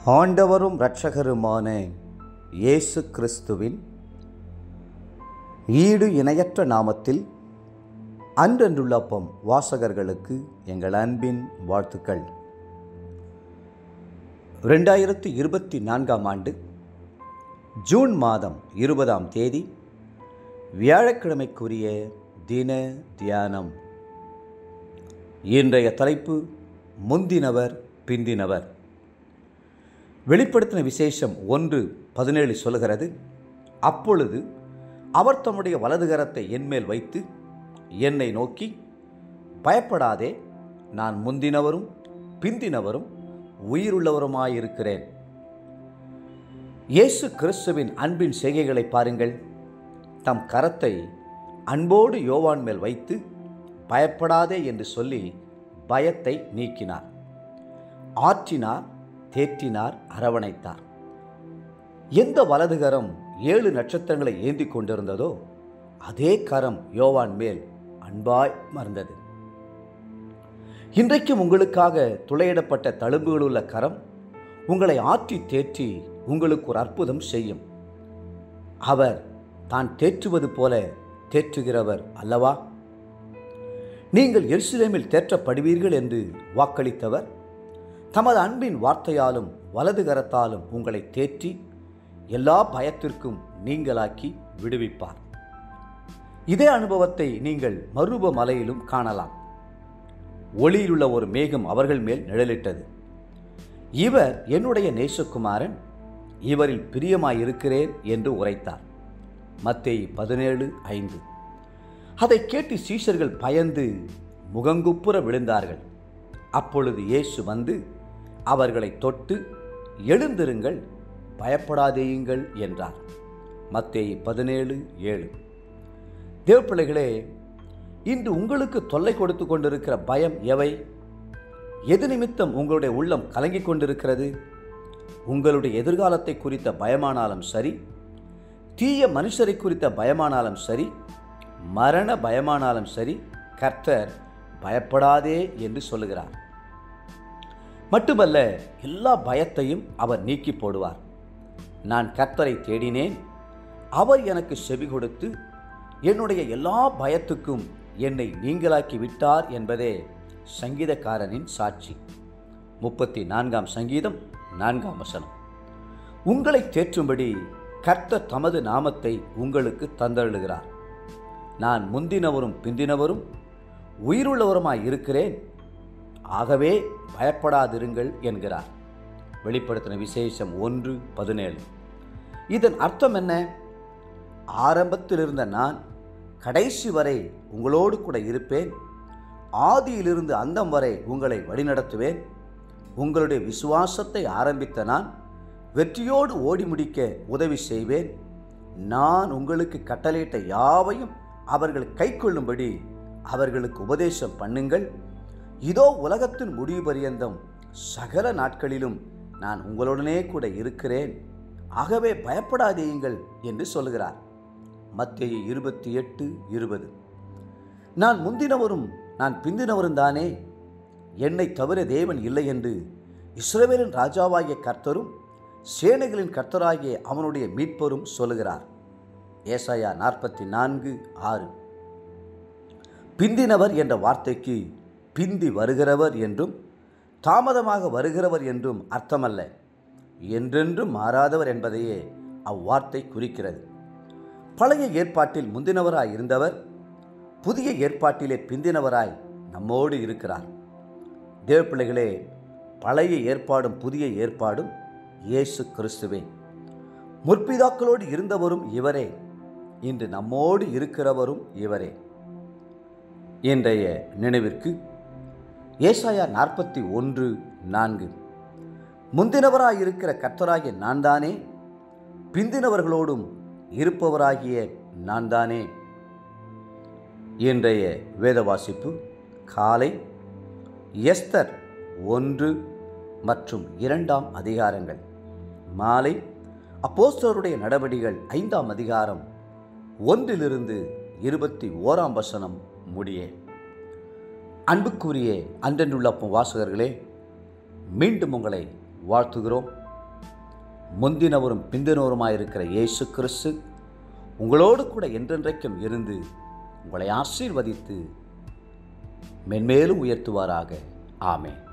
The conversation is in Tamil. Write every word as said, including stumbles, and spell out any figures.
ஆண்டவரும் இரட்சகருமான இயேசு கிறிஸ்துவின் ஈடு இணையற்ற நாமத்தில் அன்றன்றுள்ளப்பம் வாசகர்களுக்கு எங்கள் அன்பின் வாழ்த்துக்கள். ரெண்டாயிரத்தி இருபத்தி நான்காம் ஆண்டு ஜூன் மாதம் இருபதாம் தேதி வியாழக்கிழமைக்குரிய தின தியானம். இன்றைய தலைப்பு முந்தினவர் பிந்தினவர். வெளிப்படுத்தின விசேஷம் ஒன்று பதினேழு சொல்கிறது, அப்பொழுது அவர் தம்முடைய வலதுகரத்தை என்மேல் வைத்து என்னை நோக்கி, பயப்படாதே, நான் முந்தினவரும் பிந்தினவரும் உயிருள்ளவருமாயிருக்கிறேன். இயேசு கிறிஸ்துவின் அன்பின் செய்கைகளை பாருங்கள். தம் கரத்தை அன்போடு யோவான் மேல் வைத்து பயப்படாதே என்று சொல்லி பயத்தை நீக்கினார், ஆற்றினார், தேற்றினார், அரவணைத்தார். எந்த வலதுகரம் ஏழு நட்சத்திரங்களை ஏந்தி கொண்டிருந்ததோ அதே கரம் யோவான் மேல் அன்பாய் மறந்தது. இன்றைக்கும் உங்களுக்காக துளையிடப்பட்ட தழும்புகளுள்ள கரம் உங்களை ஆற்றி தேற்றி உங்களுக்கு ஒரு அற்புதம் செய்யும். அவர் தான் தேற்றுவது போல தேற்றுகிறவர் அல்லவா? நீங்கள் எருசலேமில் தேற்றப்படுவீர்கள் என்று வாக்களித்தவர் தமது அன்பின் வார்த்தையாலும் வலது கரத்தாலும் உங்களை தேற்றி எல்லா பயத்திற்கும் நீங்களாக்கி விடுவிப்பார். இதே அனுபவத்தை நீங்கள் மருப மலையிலும் காணலாம். ஒளியிலுள்ள ஒரு மேகம் அவர்கள் மேல் நிழலிட்டது. இவர் என்னுடைய நேசகுமாரன், இவரில் பிரியமாயிருக்கிறேன் என்று உரைத்தார். மத்தேயு பதினேழு ஐந்து. அதை கேட்டு சீஷர்கள் பயந்து முகங்குப்புற விழுந்தார்கள். அப்பொழுது இயேசு வந்து அவர்களை தொட்டு, எழுந்திருங்கள், பயப்படாதேயுங்கள் என்றார். மத்தேயு பதினேழு ஏழு. தேவப்பிள்ளைகளே, இன்று உங்களுக்கு தொல்லை கொடுத்து கொண்டிருக்கிற பயம் எவை? எது நிமித்தம் உங்களுடைய உள்ளம் கலங்கிக் கொண்டிருக்கிறது? உங்களுடைய எதிர்காலத்தை குறித்த பயமானாலும் சரி, தீய மனுஷரை குறித்த பயமானாலும் சரி, மரண பயமானாலும் சரி, கர்த்தர் பயப்படாதே என்று சொல்லுகிறார். மட்டுமல்ல, எல்லா பயத்தையும் அவர் நீக்கி போடுவார். நான் கர்த்தரை தேடினேன், அவர் எனக்கு செவி கொடுத்து என்னுடைய எல்லா பயத்துக்கும் என்னை நீங்களாக்கி விட்டார் என்பதே சங்கீதக்காரனின் சாட்சி. முப்பத்தி நான்காம் சங்கீதம் நான்காம் வசனம். உங்களை தேற்றும்படி கர்த்தர் தமது நாமத்தை உங்களுக்கு தந்தருளுகிறார். நான் முந்தினவரும் பிந்தினவரும் உயிருள்ளவருமாய் இருக்கிறேன், ஆகவே பயப்படாதிருங்கள் என்கிறார். வெளிப்படுத்தின விசேஷம் ஒன்று பதினேழு. இதன் அர்த்தம் என்ன? ஆரம்பத்தில் இருந்த நான் கடைசி வரை உங்களோடு கூட இருப்பேன், ஆதியிலிருந்து அந்தம் வரை உங்களை வழிநடத்துவேன். உங்களுடைய விசுவாசத்தை ஆரம்பித்த நான் வெற்றியோடு ஓடி முடிக்க உதவி செய்வேன். நான் உங்களுக்கு கட்டளையிட்ட யாவையும் அவர்கள் கைக்கொள்ளும்படி அவர்களுக்கு உபதேசம் பண்ணுங்கள். இதோ உலகத்தின் முடிவு பரியந்தம் சகல நாட்களிலும் நான் உங்களுடனே கூட இருக்கிறேன், ஆகவே பயப்படாதீங்கள் என்று சொல்கிறார். மத்தேயு இருபத்தி எட்டு இருபது. நான் முந்தினவரும் நான் பிந்தினவரும் தானே, என்னை தவிர தேவன் இல்லை என்று இஸ்ரவேலின் ராஜாவாகிய கர்த்தரும் சேனைகளின் கர்த்தராகிய அவனுடைய மீட்பரும் சொல்லுகிறார். ஏசாயா நாற்பத்தி நான்கு ஆறு. பிந்தினவர் என்ற வார்த்தைக்கு பிந்தி வருகிறவர் என்றும் தாமதமாக வருகிறவர் என்றும் அர்த்தமல்ல, என்றென்றும் மாறாதவர் என்பதையே அவ்வார்த்தை குறிக்கிறது. பழைய ஏற்பாட்டில் முந்தினவராய் இருந்தவர் புதிய ஏற்பாட்டிலே பிந்தினவராய் நம்மோடு இருக்கிறார். தேவப்பிள்ளைகளே, பழைய ஏற்பாடும் புதிய ஏற்பாடும் இயேசு கிறிஸ்துவே. முற்பிதாக்களோடு இருந்தவரும் இவரே, இன்று நம்மோடு இருக்கிறவரும் இவரே. இன்றைய நினைவிற்கு ஏசாயா நாற்பத்தி ஒன்று நான்கு. முந்தினவராயிருக்கிற கர்த்தராகிய நான் தானே, பிந்தினவர்களோடும் இருப்பவராகிய நான் தானே. இன்றைய வேத வாசிப்பு காலை எஸ்தர் ஒன்று மற்றும் இரண்டாம் அதிகாரங்கள், மாலை அப்போஸ்தலருடைய நடவடிக்கைகள் ஐந்தாம் அதிகாரம் ஒன்றிலிருந்து இருபத்தி ஓராம் வசனம் முடிய. அன்புக்குரிய அன்றன்றுள்ளப்பம் வாசகர்களே, மீண்டும் உங்களை வாழ்த்துகிறோம். முந்தினவரும் பிந்தினவருமாயிருக்கிற இயேசு கிறிஸ்து உங்களோடு கூட என்றென்றைக்கும் இருந்து உங்களை ஆசீர்வதித்து மென்மேலும் உயர்த்துவாராக. ஆமென்.